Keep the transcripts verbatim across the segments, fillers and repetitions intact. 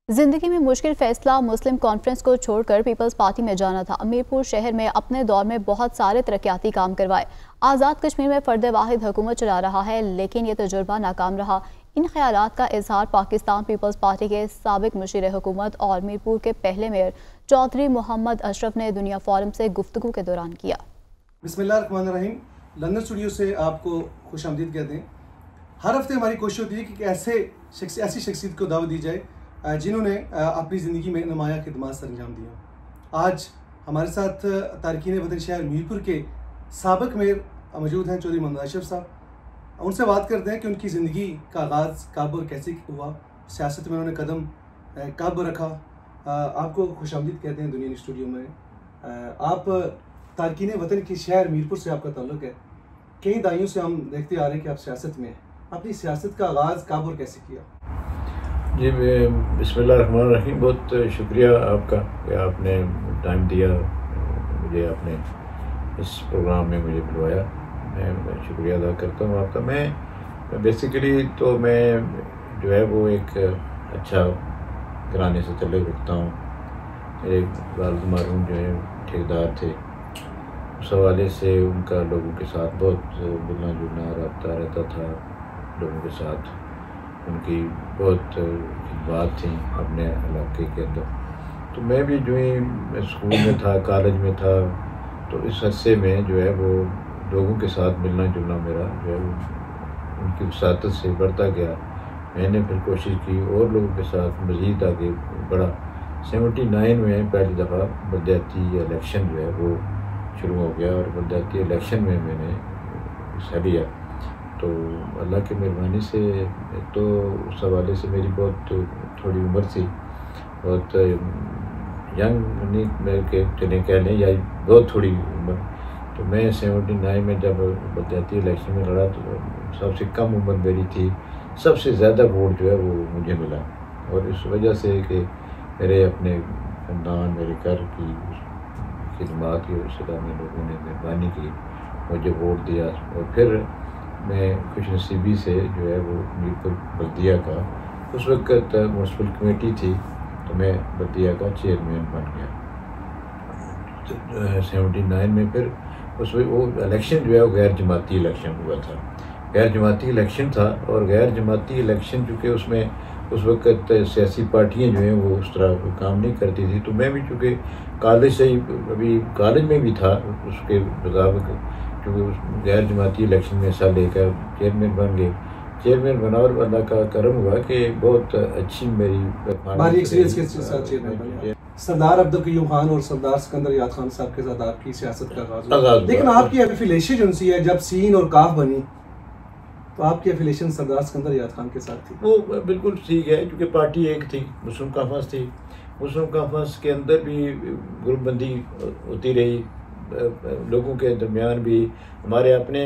زندگی میں مشکل فیصلہ مسلم کانفرنس کو چھوڑ کر پیپلز پارٹی میں جانا تھا۔ میرپور شہر میں اپنے دور میں بہت سارے ترقیاتی کام کروائے۔ آزاد کشمیر میں فرد واحد حکومت چلا رہا ہے، لیکن یہ تجربہ ناکام رہا۔ ان خیالات کا اظہار پاکستان پیپلز پارٹی کے سابق مشیر حکومت اور میرپور کے پہلے میئر چودھری محمد اشرف نے دنیا فورم سے گفتگو کے دوران کیا۔ بسم اللہ الرحمن الرحیم۔ لندن اسٹوڈیو سے آپ کو خوش آمدید کہتے ہیں۔ ہر ہفتے ہماری کوشش ہوتی ہے کہ ایسے شخص ایسی شخصیت کو دعوت دی جائے جنہوں نے اپنی زندگی میں نمایاں خدمات سر انجام دیا۔ آج ہمارے ساتھ تارکین وطن شہر میرپور کے سابق میئر موجود ہیں چودھری محمد اشرف صاحب۔ ان سے بات کرتے ہیں کہ ان کی زندگی کا آغاز کب اور کیسے ہوا، سیاست میں انہوں نے قدم کب رکھا۔ آپ کو خوش آمدید کہتے ہیں دنیا اسٹوڈیو میں۔ آپ تارکین وطن کی شہر میرپور سے آپ کا تعلق ہے۔ کئی دہائیوں سے ہم دیکھتے آ رہے ہیں کہ آپ سیاست میں ہیں۔ اپنی سیاست کا آغاز کب اور کیسے کیا؟ جی بسم اللہ الرحمن الرحیم۔ بہت شکریہ آپ کا کہ آپ نے ٹائم دیا مجھے، آپ نے اس پروگرام میں مجھے بلوایا، میں شکریہ ادا کرتا ہوں آپ کا۔ میں بیسیکلی تو میں جو ہے وہ ایک اچھا گھرانے سے تعلق رکھتا ہوں۔ میرے والد مرحوم جو ہے ٹھیکیدار تھے، اس حوالے سے ان کا لوگوں کے ساتھ بہت ملنا جلنا رابطہ رہتا تھا۔ لوگوں کے ساتھ ان کی بہت خدمات تھیں اپنے علاقے کے اندر۔ تو میں بھی جو ہی اسکول میں تھا، کالج میں تھا، تو اس عرصے میں جو ہے وہ لوگوں کے ساتھ ملنا جلنا میرا جو ہے وہ ان کی وساطت سے بڑھتا گیا۔ میں نے پھر کوشش کی اور لوگوں کے ساتھ مزید آگے بڑھا۔ سیونٹی نائن میں پہلی دفعہ بلدیاتی الیکشن جو ہے وہ شروع ہو گیا، اور بلدیاتی الیکشن میں میں نے حصہ لیا۔ تو اللہ کی مہربانی سے تو اس حوالے سے میری بہت تھوڑی عمر تھی، بہت ینگ نہیں میں کہ چلیں کہہ لیں، یا بہت تھوڑی عمر۔ تو میں سیونٹی نائن میں جب بلدیاتی الیکشن میں لڑا تو سب سے کم عمر میری تھی، سب سے زیادہ ووٹ جو ہے وہ مجھے ملا۔ اور اس وجہ سے کہ میرے اپنے خاندان، میرے گھر کی خدمات کی وسیلہ میں لوگوں نے مہربانی کی، مجھے ووٹ دیا۔ اور پھر میں خوش نصیبی سے جو ہے وہ میرپور بلدیہ کا، اس وقت میونسپل کمیٹی تھی تو میں بلدیہ کا چیئرمین بن گیا سیونٹی نائن میں۔ پھر اس وہ الیکشن جو ہے وہ غیر جماعتی الیکشن ہوا تھا، غیر جماعتی الیکشن تھا۔ اور غیر جماعتی الیکشن چونکہ اس میں اس وقت سیاسی پارٹیاں جو ہیں وہ اس طرح کام نہیں کرتی تھی، تو میں بھی چونکہ کالج سے ہی ابھی کالج میں بھی تھا، اس کے مطابق کیونکہ غیر جماعتی الیکشن میں حصہ لے کر چیئرمین بن گئے چیئرمین بنا اور اللہ کا کرم ہوا کہ بہت اچھی میری بھاری ایکسپیرینس کے ساتھ چیئرمین بن گیا۔ سردار عبدالقیوم خان اور سردار سکندر یاد خان صاحب کے ساتھ آپ کی سیاست کا آغاز ہوا، لیکن آپ کی ایفیلیشن جو سی ہے جب سین اور کاف بنی تو آپ کی ایفیلیشن سردار سکندر یاد خان کے ساتھ تھی۔ وہ بالکل ٹھیک ہے، کیونکہ پارٹی ایک تھی، مسلم کانفرنس تھی۔ مسلم کانفرنس کے اندر بھی گروپ بندی ہوتی رہی، لوگوں کے درمیان بھی ہمارے اپنے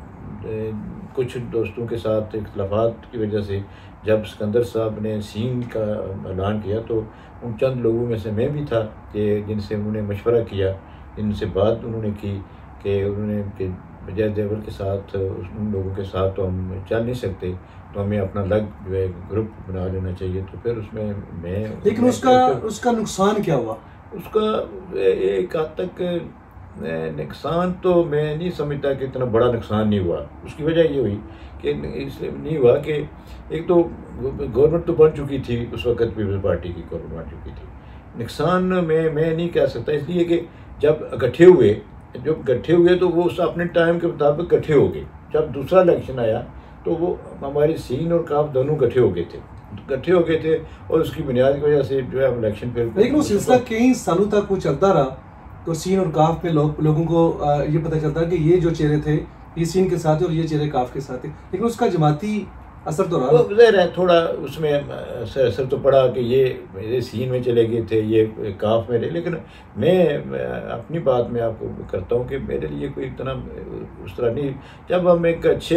کچھ دوستوں کے ساتھ اختلافات کی وجہ سے جب سکندر صاحب نے سین کا اعلان کیا تو ان چند لوگوں میں سے میں بھی تھا کہ جن سے انہوں نے مشورہ کیا، جن سے بات انہوں نے کی کہ انہوں نے کہ وجے دیول کے ساتھ ان لوگوں کے ساتھ تو ہم چل نہیں سکتے، تو ہمیں اپنا الگ جو ہے گروپ بنا لینا چاہیے۔ تو پھر اس میں میں لیکن اس کا اس کا نقصان کیا ہوا؟ اس کا ایک حد تک نقصان تو میں نہیں سمجھتا کہ اتنا بڑا نقصان نہیں ہوا۔ اس کی وجہ یہ ہوئی کہ اس لیے نہیں ہوا کہ ایک تو گورنمنٹ تو بن چکی تھی، اس وقت پیپلز پارٹی کی گورنمنٹ بن چکی تھی۔ نقصان میں میں نہیں کہہ سکتا، اس لیے کہ جب اکٹھے ہوئے جب اکٹھے ہوئے تو وہ اپنے ٹائم کے مطابق اکٹھے ہو گئے۔ جب دوسرا الیکشن آیا تو وہ ہماری سین اور کاف دونوں اکٹھے ہو گئے تھے اکٹھے ہو گئے تھے اور اس کی بنیاد کی وجہ سے جو ہے ہم الیکشن پھر لیکن وہ سلسلہ کئی سالوں تک وہ چلتا رہا، تو سین اور کاف پہ لوگ لوگوں کو یہ پتہ چلتا کہ یہ جو چہرے تھے یہ سین کے ساتھ اور یہ چہرے کاف کے ساتھ تھے، لیکن اس کا جماعتی اثر تو رہا۔ ظاہر ہے تھوڑا اس میں اثر تو پڑا کہ یہ یہ سین میں چلے گئے تھے، یہ کاف میں رہے، لیکن میں اپنی بات میں آپ کو کرتا ہوں کہ میرے لیے کوئی اتنا اس طرح نہیں۔ جب ہم ایک اچھے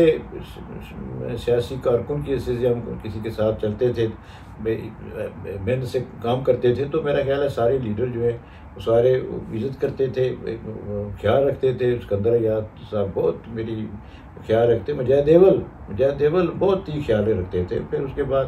سیاسی کارکن کی حیثیت سے ہم کسی کے ساتھ چلتے تھے، محنت سے کام کرتے تھے، تو میرا خیال ہے سارے لیڈر جو ہیں وہ سارے عزت کرتے تھے، خیال رکھتے تھے۔ سکندر یاد صاحب بہت میری خیال رکھتے، مجاہد دیول مجاہد دیول بہت ہی خیال رکھتے تھے۔ پھر اس کے بعد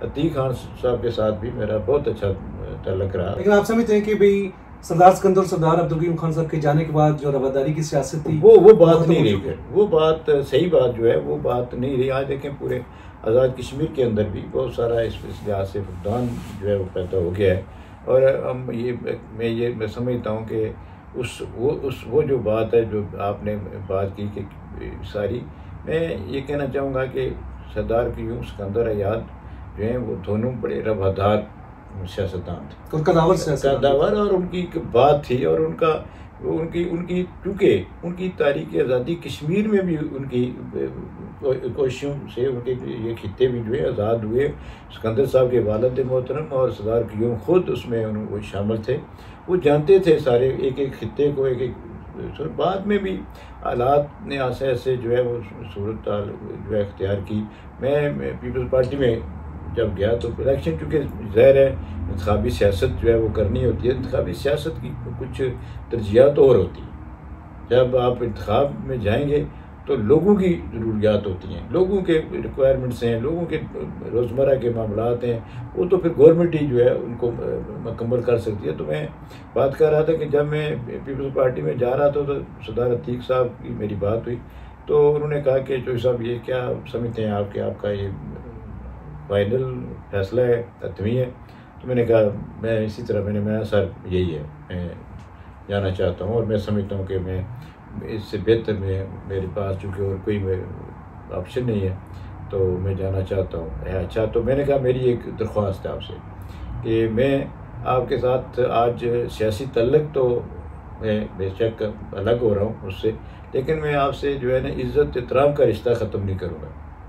عتیق خان صاحب کے ساتھ بھی میرا بہت اچھا تعلق رہا. لیکن آپ سمجھتے ہیں کہ بھئی سردار سکندر سردار عبدالقیوم خان صاحب کے جانے کے بعد جو رواداری کی سیاست تھی وہ وہ بات نہیں رہی پھر, وہ بات صحیح بات جو ہے وہ بات نہیں رہی. آج دیکھیں پورے آزاد کشمیر کے اندر بھی بہت سارا اس اس لحاظ سے فقدان جو ہے وہ پیدا ہو گیا ہے. اور ہم یہ میں یہ میں سمجھتا ہوں کہ اس وہ اس وہ جو بات ہے جو آپ نے بات کی کہ ساری, میں یہ کہنا چاہوں گا کہ سردار قیوم سکندر ایاد جو ہیں وہ دونوں بڑے روادار سیاستدان تھے اور قداور سیاستدان, قداور, اور ان کی ایک بات تھی, اور ان کا ان کی ان کی چونکہ ان کی تاریخ آزادی کشمیر میں بھی ان کی کوششوں سے ان کے یہ خطے بھی جو ہے آزاد ہوئے. سکندر صاحب کے والد محترم اور سردار قیوم خود اس میں وہ شامل تھے. وہ جانتے تھے سارے ایک ایک خطے کو, ایک ایک بعد میں بھی حالات نے ایسے ایسے جو ہے وہ صورت جو ہے اختیار کی. میں پیپلز پارٹی میں جب گیا تو الیکشن چونکہ ظاہر ہے انتخابی سیاست جو ہے وہ کرنی ہوتی ہے. انتخابی سیاست کی کچھ ترجیحات اور ہوتی ہیں. جب آپ انتخاب میں جائیں گے تو لوگوں کی ضروریات ہوتی ہیں, لوگوں کے ریکوائرمنٹس ہیں, لوگوں کے روزمرہ کے معاملات ہیں, وہ تو پھر گورنمنٹ ہی جو ہے ان کو مکمل کر سکتی ہے. تو میں بات کر رہا تھا کہ جب میں پیپلز پارٹی میں جا رہا تھا تو سردار عتیق صاحب کی میری بات ہوئی تو انہوں نے کہا کہ چودھری صاحب یہ کیا سمجھتے ہیں آپ کہ آپ کا یہ فائنل فیصلہ ہے, حتمی ہے؟ تو میں نے کہا میں اسی طرح میں نے میں سر یہی ہے, میں جانا چاہتا ہوں, اور میں سمجھتا ہوں کہ میں اس سے بہتر میں میرے پاس چونکہ اور کوئی آپشن نہیں ہے تو میں جانا چاہتا ہوں. اچھا, تو میں نے کہا میری ایک درخواست ہے آپ سے کہ میں آپ کے ساتھ آج سیاسی تعلق تو میں بے شک الگ ہو رہا ہوں اس سے, لیکن میں آپ سے جو ہے نا عزت احترام کا رشتہ ختم نہیں کروں گا.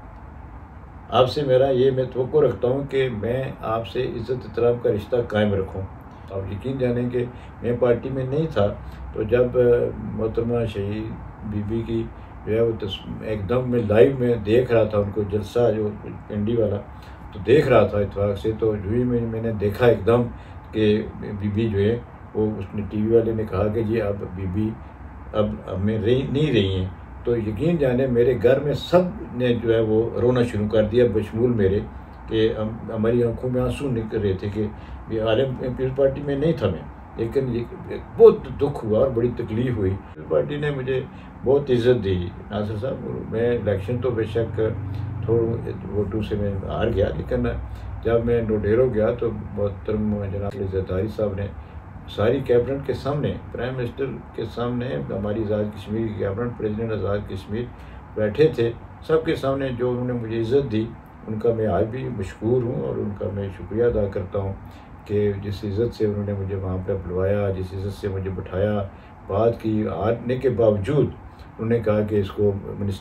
آپ سے میرا یہ میں توقع رکھتا ہوں کہ میں آپ سے عزت احترام کا رشتہ قائم رکھوں. آپ یقین جانیں کہ میں پارٹی میں نہیں تھا تو جب محترمہ شہید بی بی کی جو ہے وہ ایک دم میں لائیو میں دیکھ رہا تھا ان کو جلسہ جو پنڈی والا تو دیکھ رہا تھا اتفاق سے, تو جو ہی میں میں نے دیکھا ایک دم کہ بی بی جو ہے وہ اس نے ٹی وی والے نے کہا کہ جی اب بی بی اب ہمیں رہی نہیں رہی ہیں, تو یقین جانے میرے گھر میں سب نے جو ہے وہ رونا شروع کر دیا بشمول میرے, کہ ہماری آنکھوں میں آنسو نکل رہے تھے کہ عالم پیپلز پارٹی میں نہیں تھا میں, لیکن یہ بہت دکھ ہوا اور بڑی تکلیف ہوئی. پیپلز پارٹی نے مجھے بہت عزت دی. ناصر صاحب میں الیکشن تو بے شک تھوڑے ووٹوں سے میں ہار گیا, لیکن جب میں ڈوڈیرو گیا تو محترم جناب زرداری صاحب نے ساری کیبنٹ کے سامنے, پرائم منسٹر کے سامنے, ہماری آزاد کشمیر کی کیبنٹ, پریزیڈنٹ آزاد کشمیر بیٹھے تھے, سب کے سامنے جو انہوں نے مجھے عزت دی ان کا میں آج بھی مشکور ہوں, اور ان کا میں شکریہ ادا کرتا ہوں کہ جس عزت سے انہوں نے مجھے وہاں پہ بلوایا, جس عزت سے مجھے بٹھایا, بات کی, ہارنے کے باوجود انہوں نے کہا کہ اس کو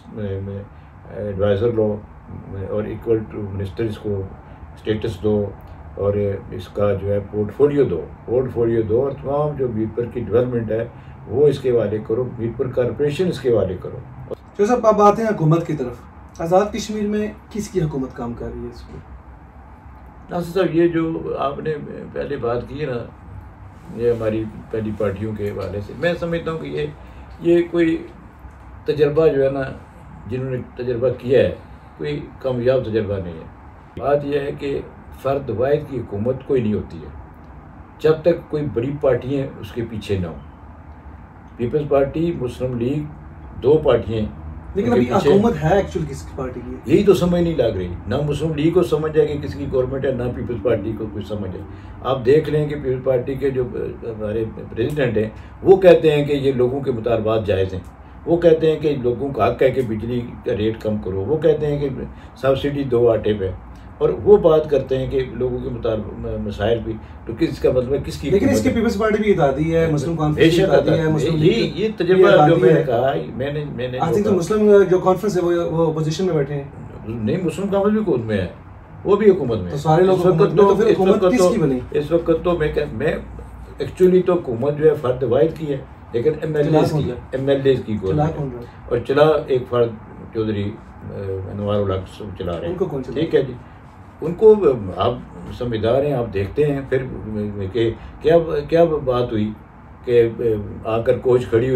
ایڈوائزر لو اور ایکول ٹو منسٹر اس کو اسٹیٹس دو, اور اس کا جو ہے پورٹ فولیو دو پورٹ فولیو دو اور تمام جو میرپور کی ڈیولپمنٹ ہے وہ اس کے حوالے کرو, میرپور کارپوریشن اس کے حوالے کرو. جو صاحب آپ آتے ہیں حکومت کی طرف, آزاد کشمیر میں کس کی حکومت کام کر رہی ہے اس میں؟ ناصر صاحب یہ جو آپ نے پہلے بات کی ہے نا, یہ ہماری پہلی پارٹیوں کے حوالے سے میں سمجھتا ہوں کہ یہ یہ کوئی تجربہ جو ہے نا, جنہوں نے تجربہ کیا ہے کوئی کامیاب تجربہ نہیں ہے. بات یہ ہے کہ فرد واحد کی حکومت کوئی نہیں ہوتی ہے جب تک کوئی بڑی پارٹیاں اس کے پیچھے نہ ہوں. پیپلز پارٹی, مسلم لیگ, دو پارٹیاں, لیکن ابھی حکومت ہے ایکچوئل کس پارٹی کی؟ یہی تو سمجھ نہیں لگ رہی. نہ مسلم لیگ کو سمجھ ہے کہ کس کی گورنمنٹ ہے, نہ پیپلز پارٹی کو کچھ سمجھ ہے. آپ دیکھ لیں کہ پیپلز پارٹی کے جو ہمارے پریزیڈنٹ ہیں وہ کہتے ہیں کہ یہ لوگوں کے مطالبات جائز ہیں, وہ کہتے ہیں کہ لوگوں کا حق ہے کہ بجلی کا ریٹ کم کرو, وہ کہتے ہیں کہ سبسڈی دو آٹے پہ, اور وہ بات کرتے ہیں کہ لوگوں کے مطالب مسائل بھی, تو کس کا مطلب ہے کس کی؟ لیکن اس کی پیپلز پارٹی بھی اتحادی ہے, مسلم کانفرنس بھی اتحادی ہے, مسلم لیگ یہ تجربہ جو میں نے کہا میں نے میں نے آئی تھنک مسلم جو کانفرنس ہے وہ اپوزیشن میں بیٹھے ہیں. نہیں, مسلم کانفرنس بھی حکومت میں ہے, وہ بھی حکومت میں. تو سارے لوگ حکومت میں, تو پھر حکومت کس کی بنی اس وقت؟ تو میں میں ایکچولی تو حکومت جو ہے فرد واحد کی ہے, لیکن ایم ایل اے کی ایم ایل اے کی گورنمنٹ, اور چلا ایک فرد چودھری انوار الحق چلا رہے ہیں. ٹھیک ہے جی, ان کو آپ سمجھدار ہیں, آپ دیکھتے ہیں. پھر کہ کیا کیا بات ہوئی کہ آ کر کوچ کھڑی ہوئی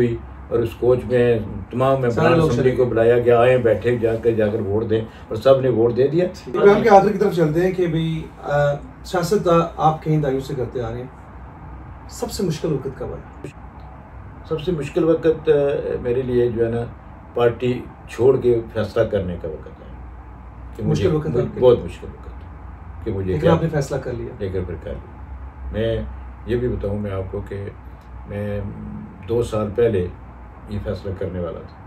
اور اس کوچ میں تمام ممبران اسمبلی کو بلایا گیا, آئیں بیٹھے جا کر جا کر ووٹ دیں, اور سب نے ووٹ دے دیا. پروگرام کے آخر کی طرف چلتے ہیں کہ بھئی سیاست آپ کہیں دائیوں سے کرتے آ رہے ہیں, سب سے مشکل وقت کب ہے؟ سب سے مشکل وقت میرے لیے جو ہے نا پارٹی چھوڑ کے فیصلہ کرنے کا وقت ہے, کہ مجھے بہت مشکل وقت کہ مجھے لیکن آپ نے فیصلہ کر لیا. لے کر پھر کر لیا. میں یہ بھی بتاؤں میں آپ کو کہ میں دو سال پہلے یہ فیصلہ کرنے والا تھا,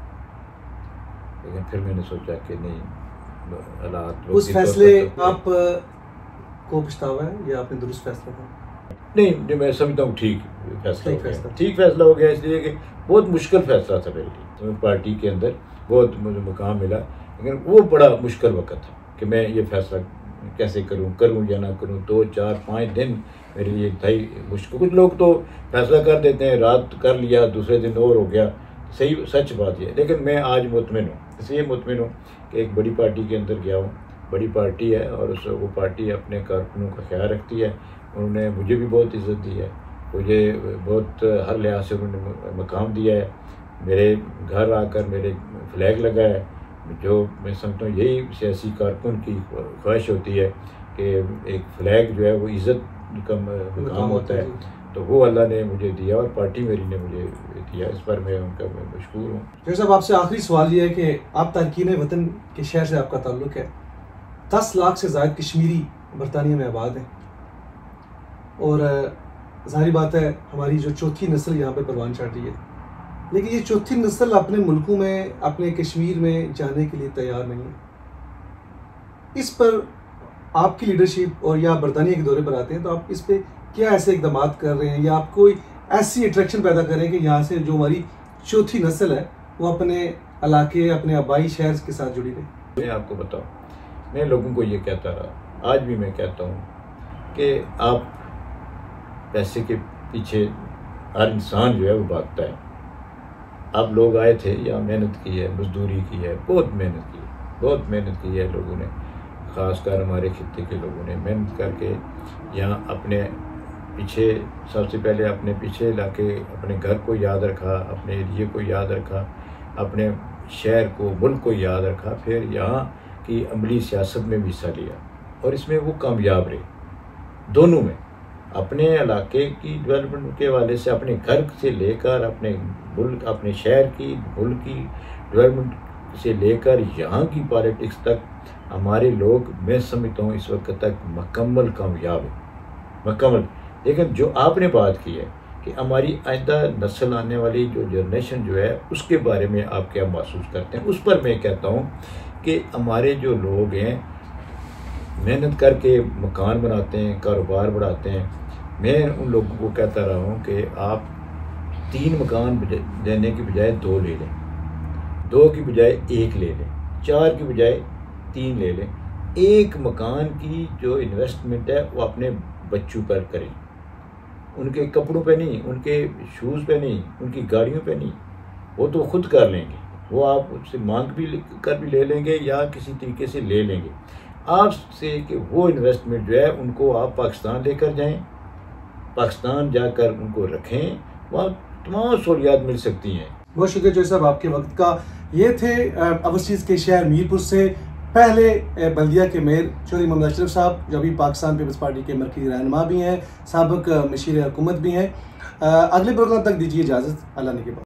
لیکن پھر میں نے سوچا کہ نہیں حالات. اس فیصلے آپ کو پچھتاوا ہے یا آپ نے درست فیصلہ کیا؟ نہیں, میں سمجھتا ہوں ٹھیک فیصلہ ہو گیا, ٹھیک فیصلہ ہو گیا, اس لیے کہ بہت مشکل فیصلہ تھا میرے لیے. پارٹی کے اندر بہت مجھے مقام ملا, لیکن وہ بڑا مشکل وقت تھا کہ میں یہ فیصلہ کیسے کروں کروں یا نہ کروں. دو چار پانچ دن میرے لیے تھا ہی مشکل. کچھ لوگ تو فیصلہ کر دیتے ہیں, رات کر لیا دوسرے دن اور ہو گیا, صحیح سچ بات یہ. لیکن میں آج مطمئن ہوں, اس لیے مطمئن ہوں کہ ایک بڑی پارٹی کے اندر گیا ہوں, بڑی پارٹی ہے, اور اس وہ پارٹی اپنے کارکنوں کا خیال رکھتی ہے. انہوں نے مجھے بھی بہت عزت دی ہے, مجھے بہت ہر لحاظ سے انہوں نے مقام دیا ہے. میرے گھر آ کر میرے فلیگ لگا ہے, جو میں سمجھتا ہوں یہی سیاسی کارکن کی خواہش ہوتی ہے کہ ایک فلیگ جو ہے وہ عزت کا مقام ہوتا ہے. تو وہ اللہ نے مجھے دیا اور پارٹی میری نے مجھے دیا, اس پر میں ان کا مشکور ہوں. پھر صاحب آپ سے آخری سوال یہ ہے کہ آپ تارکین وطن کے شہر سے آپ کا تعلق ہے, دس لاکھ سے زائد کشمیری برطانیہ میں آباد ہیں, اور ظاہری بات ہے ہماری جو چوتھی نسل یہاں پہ پروان چڑھ رہی ہے, لیکن یہ چوتھی نسل اپنے ملکوں میں اپنے کشمیر میں جانے کے لیے تیار نہیں ہے. اس پر آپ کی لیڈرشپ, اور یا برطانیہ کے دورے پر آتے ہیں تو آپ اس پہ کیا ایسے اقدامات کر رہے ہیں, یا آپ کوئی ایسی اٹریکشن پیدا کریں کہ یہاں سے جو ہماری چوتھی نسل ہے وہ اپنے علاقے اپنے آبائی شہر کے ساتھ جڑی رہے؟ میں آپ کو بتاؤں, میں لوگوں کو یہ کہتا رہا, آج بھی میں کہتا ہوں کہ آپ پیسے کے پیچھے ہر انسان جو ہے وہ بھاگتا ہے. آپ لوگ آئے تھے, یہاں محنت کی ہے, مزدوری کی ہے, بہت محنت کی ہے, بہت محنت کی ہے لوگوں نے, خاص کر ہمارے خطے کے لوگوں نے محنت کر کے یہاں اپنے پیچھے, سب سے پہلے اپنے پیچھے علاقے اپنے گھر کو یاد رکھا, اپنے ایریے کو یاد رکھا, اپنے شہر کو ملک کو یاد رکھا, پھر یہاں کی عملی سیاست میں بھی حصہ لیا, اور اس میں وہ کامیاب رہے دونوں میں. اپنے علاقے کی ڈیولپمنٹ کے حوالے سے, اپنے گھر سے لے کر اپنے ملک اپنے شہر کی ملک کی ڈیولپمنٹ سے لے کر یہاں کی پالیٹکس تک ہمارے لوگ میں سمجھتا ہوں اس وقت تک مکمل کامیاب ہے, مکمل. لیکن جو آپ نے بات کی ہے کہ ہماری آئندہ نسل آنے والی جو جنریشن جو ہے اس کے بارے میں آپ کیا محسوس کرتے ہیں, اس پر میں کہتا ہوں کہ ہمارے جو لوگ ہیں محنت کر کے مکان بناتے ہیں, کاروبار بڑھاتے ہیں. میں ان لوگوں کو کہتا رہا ہوں کہ آپ تین مکان لینے کی بجائے دو لے لیں, دو کی بجائے ایک لے لیں, چار کی بجائے تین لے لیں. ایک مکان کی جو انویسٹمنٹ ہے وہ اپنے بچوں پر کریں, ان کے کپڑوں پہ نہیں, ان کے شوز پہ نہیں, ان کی گاڑیوں پہ نہیں, وہ تو خود کر لیں گے, وہ آپ اس سے مانگ بھی کر بھی لے لیں گے یا کسی طریقے سے لے لیں گے آپ سے, کہ وہ انویسٹمنٹ جو ہے ان کو آپ پاکستان لے کر جائیں, پاکستان جا کر ان کو رکھیں, وہاں تمام سہولیات مل سکتی ہیں. بہت شکریہ جو صاحب آپ کے وقت کا. یہ تھے اوورسیز کے شہر میرپور سے پہلے بلدیہ کے میئر چودھری محمد اشرف صاحب, جو ابھی پاکستان پیپلز پارٹی کے مرکزی رہنما بھی ہیں, سابق مشیر حکومت بھی ہیں. اگلے پروگرام تک دیجیے اجازت, اللہ نے کے بعد.